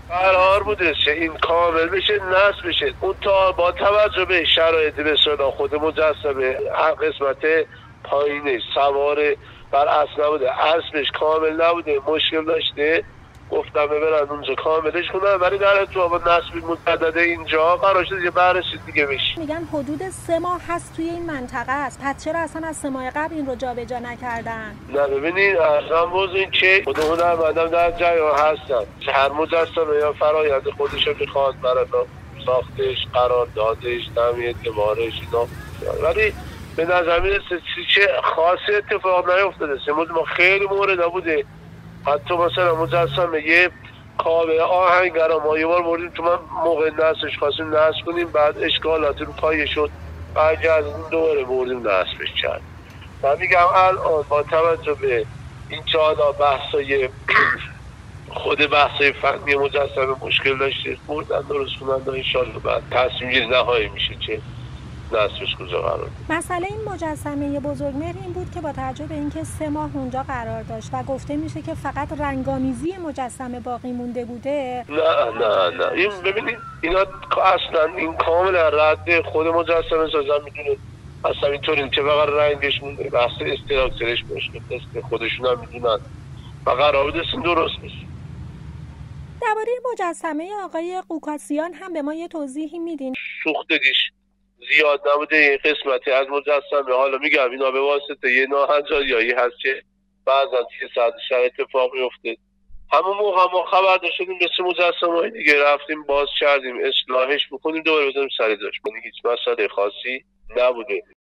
قرار بوده این کامل بشه، نصب بشه. اون تا با توجه به شرایط به اصطلاح خود مجسمه قسمت پایینش سوار بر اسب نبوده، اسبش کامل نبوده، مشکل داشته، گفتم ببرن اونجا کاملش کنن، ولی در تو با نصب مجدد اینجا قرار شده یه بررسی دیگه بشه. میگن حدود 3 ماه هست توی این منطقه است، پس چرا اصلا از 3 ماه قبل این رو جابجا نکردن؟ نه ببینید اصلا موضوع این که خود هنرمندم در جریان هستن، هر مجسمه یا فرایند خودش رو میخواد برای ساختش، قراردادش، تعمیر اعتبارش اینا، ولی به نظر میرسه چه خاصی اتفاق نیفتاده. ما خیلی مورد بوده، حتی مثلا مجسمه یه کاوه آهنگرا ما یه بار بردیم تو، من موقع نصبش خواستیم نصب کنیم، بعد اشکالات رو پایه شد، بعد دوباره بردیم نصبش کرد. من میگم الان با توجه به این که حالا بحثای خود بحثای فنی مجسمه مشکل داشته، بردن درست کنن، انشالله بعد تصمیم گیری نهایی میشه که نصبش کجا قرار بود. مسئله این مجسمه بزرگمهر این بود که با توجه به اینکه 3 ماه اونجا قرار داشت و گفته میشه که فقط رنگامیزی مجسمه باقی مونده بوده. نه این ببینید اینا اصلا این کاملا رد خود مجسمه سازن میدونه، اصلا اینطوری که فقط رنگش مونده، بحث استراکچرش مشکل دست خودشون هم میدونن و قرار بود درست بشه. درباره مجسمه آقای قوکاسیان هم به ما یه توضیحی میدین؟ سوختگیش زیاد نبوده این قسمتی از مجسمه، حالا میگم اینا به واسطه یه ناهنجاریایی هست که بعضا یه ساعتش اتفاق میفته. همون موقع ما خبر داشتیم مثل مجسمه‌های دیگه رفتیم باز کردیم اصلاحش بکنیم دوباره بزنیم سر جاش، هیچ مسئله خاصی نبوده.